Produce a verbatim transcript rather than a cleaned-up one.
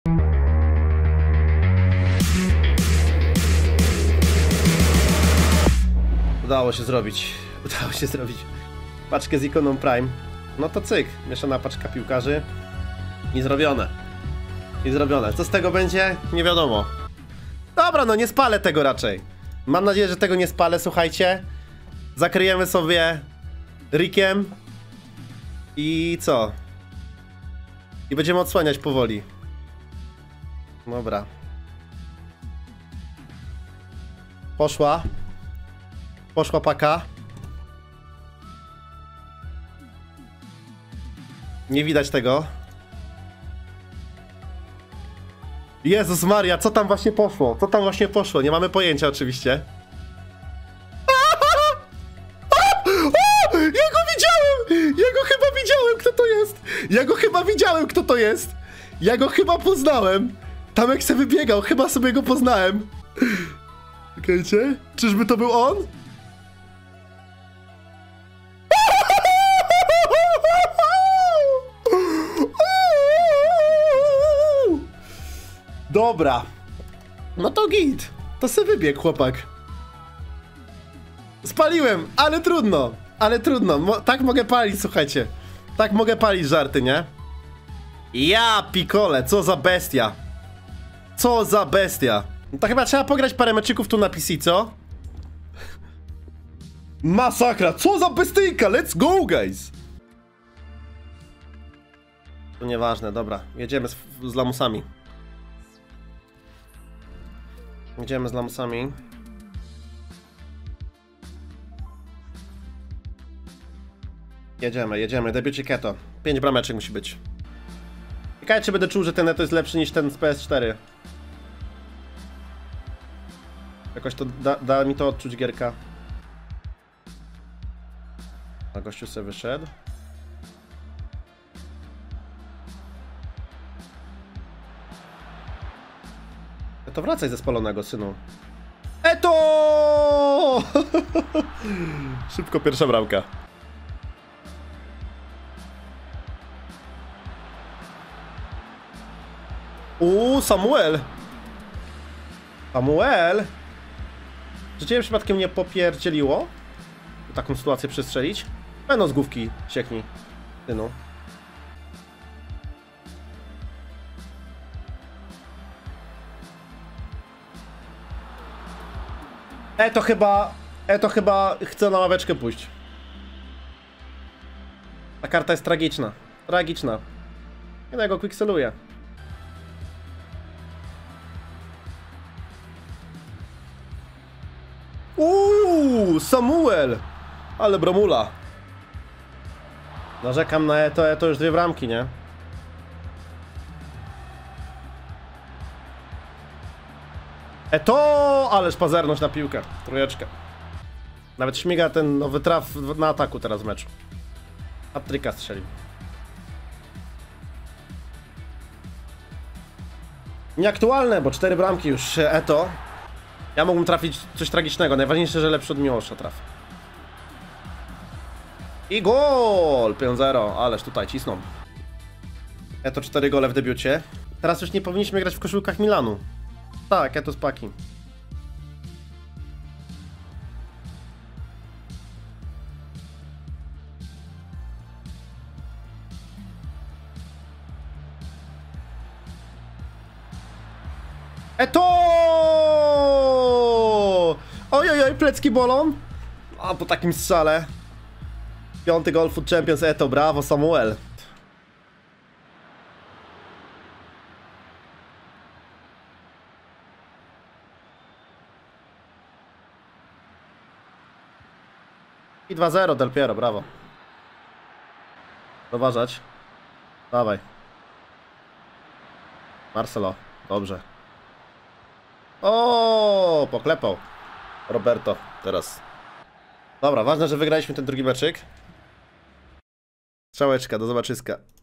Udało się zrobić. Udało się zrobić paczkę z ikoną Prime. No to cyk. Mieszana paczka piłkarzy. I zrobione. I zrobione. Co z tego będzie? Nie wiadomo. Dobra, no nie spalę tego raczej. Mam nadzieję, że tego nie spalę, słuchajcie. Zakryjemy sobie Rickiem. I co? I będziemy odsłaniać powoli. Dobra. Poszła. Poszła paka. Nie widać tego. Jezus Maria, co tam właśnie poszło? Co tam właśnie poszło? Nie mamy pojęcia oczywiście. Ja go widziałem! Ja go chyba widziałem, kto to jest! Ja go chyba widziałem, kto to jest! Ja go chyba poznałem! Tam jak se wybiegał, chyba sobie go poznałem. Okejcie? Czyżby to był on? Dobra. No to git. To se wybiegł chłopak. Spaliłem, ale trudno. Ale trudno. Mo tak mogę palić, słuchajcie. Tak mogę palić żarty, nie? Ja pikole, co za bestia. Co za bestia. No to chyba trzeba pograć parę meczyków tu na P C, co? Masakra, co za bestyjka, let's go guys. To nieważne, dobra. Jedziemy z, z lamusami. Jedziemy z lamusami. Jedziemy, jedziemy, debiucie Keto. Pięć brameczek musi być. Ciekawe, czy będę czuł, że ten Neto jest lepszy niż ten z P S cztery. Jakoś to da, da mi to odczuć gierka. A gościu sobie wyszedł. To wracaj ze spalonego, synu. Eto! Szybko pierwsza bramka. Uuu, Samuel! Samuel! Czy ciebie przypadkiem nie popierdzieliło? Taką sytuację przestrzelić? Będą z główki, sieknij. Synu. E to chyba... E to chyba chce na ławeczkę pójść. Ta karta jest tragiczna. Tragiczna. Jednego quickseluje. Uuu, Samuel! Ale bromula. Narzekam na Eto, Eto już dwie bramki, nie? Eto! Ależ pazerność na piłkę. Trójeczkę. Nawet śmiga ten nowy traf na ataku teraz w meczu. Hat-tricka strzelił. Nieaktualne, bo cztery bramki już Eto. Ja mógłbym trafić coś tragicznego. Najważniejsze, że lepszy od Miłosza traf. I gol! pięć zero. Ależ tutaj cisną. Eto cztery gole w debiucie. Teraz już nie powinniśmy grać w koszulkach Milanu. Tak, Eto z paki. Eto! Ojojoj, plecki bolą. A po takim strzale. Piąty gol Food Champions Eto, brawo Samuel. I dwa zero Del Piero, brawo. Uważać. Dawaj. Marcelo, dobrze. O, poklepał Roberto teraz. Dobra, ważne, że wygraliśmy ten drugi meczyk. Strzałeczka, do zobaczyska.